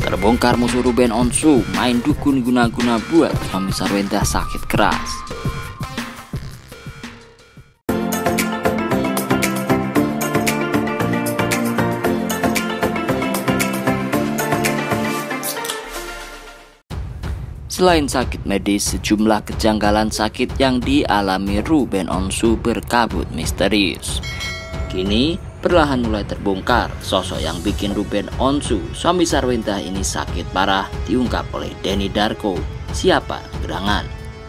Terbongkar musuh Ruben Onsu main dukun guna-guna buat suami Sarwenda sakit keras. Selain sakit medis, sejumlah kejanggalan sakit yang dialami Ruben Onsu berkabut misterius. Kini perlahan mulai terbongkar sosok yang bikin Ruben Onsu, suami Sarwenda ini sakit parah diungkap oleh Denny Darko. Siapa gerangan?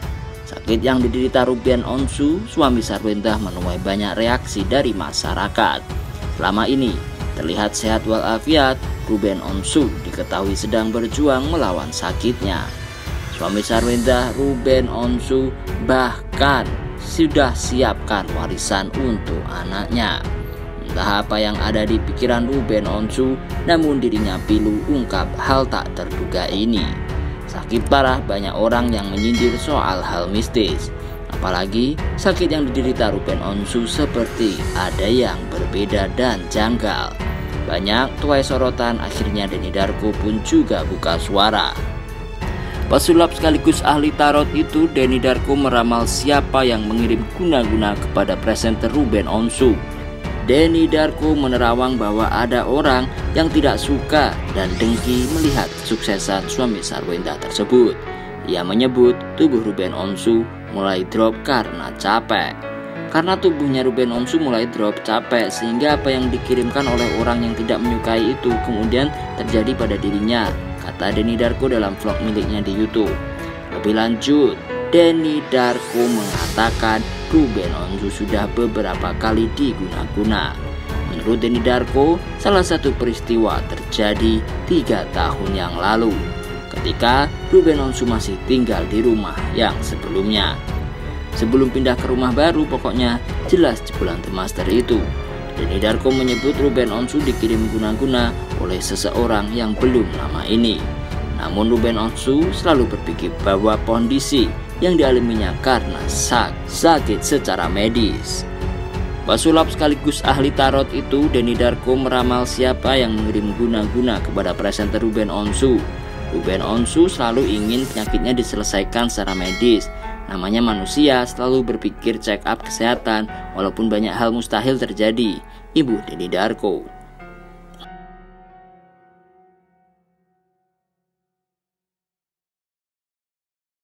Sakit yang diderita Ruben Onsu, suami Sarwenda, menuai banyak reaksi dari masyarakat. Selama ini terlihat sehat walafiat, Ruben Onsu diketahui sedang berjuang melawan sakitnya. Suami Sarwenda, Ruben Onsu, bahkan sudah siapkan warisan untuk anaknya. Entah apa yang ada di pikiran Ruben Onsu, namun dirinya pilu ungkap hal tak terduga ini. Sakit parah, banyak orang yang menyindir soal hal mistis. Apalagi sakit yang diderita Ruben Onsu seperti ada yang berbeda dan janggal. Banyak tuai sorotan, akhirnya Denny Darko pun juga buka suara. Pesulap sekaligus ahli tarot itu, Denny Darko, meramal siapa yang mengirim guna-guna kepada presenter Ruben Onsu. Denny Darko menerawang bahwa ada orang yang tidak suka dan dengki melihat kesuksesan suami Sarwenda tersebut. Ia menyebut tubuh Ruben Onsu mulai drop karena capek. Karena tubuhnya Ruben Onsu mulai drop capek, sehingga apa yang dikirimkan oleh orang yang tidak menyukai itu kemudian terjadi pada dirinya, kata Denny Darko dalam vlog miliknya di YouTube. Lebih lanjut, Denny Darko mengatakan Ruben Onsu sudah beberapa kali diguna-guna. Menurut Denny Darko, salah satu peristiwa terjadi 3 tahun yang lalu, ketika Ruben Onsu masih tinggal di rumah yang sebelumnya. Sebelum pindah ke rumah baru, pokoknya jelas jebolan The Master itu. Denny Darko menyebut Ruben Onsu dikirim guna-guna oleh seseorang yang belum lama ini. Namun Ruben Onsu selalu berpikir bahwa kondisi yang dialaminya karena sakit secara medis. Pesulap sekaligus ahli tarot itu, Denny Darko, meramal siapa yang mengirim guna-guna kepada presenter Ruben Onsu. Ruben Onsu selalu ingin penyakitnya diselesaikan secara medis. Namanya manusia selalu berpikir check up kesehatan, walaupun banyak hal mustahil terjadi. Ibu Denny Darko.